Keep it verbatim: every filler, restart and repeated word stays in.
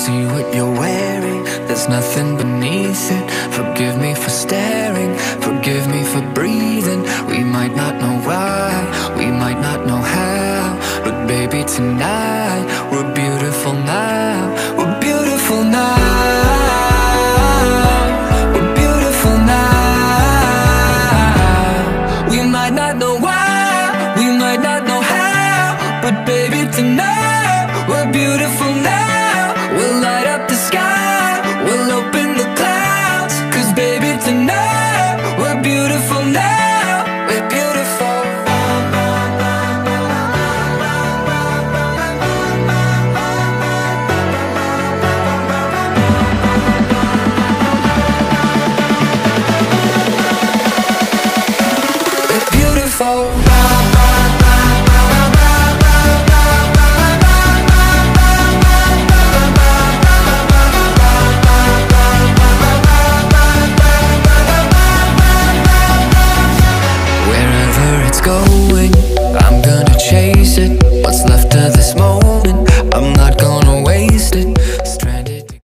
see what you're wearing? There's nothing beneath it. Forgive me for staring, forgive me for breathing. We might not know why, we might not know how, but baby tonight, we're beautiful now. We're beautiful now. We're beautiful now. We might not know why, we might not know how, but baby tonight, we're beautiful now. We'll light up the sky, we'll open the clouds, 'cause baby tonight, we're beautiful now. We're beautiful. We're beautiful. Going,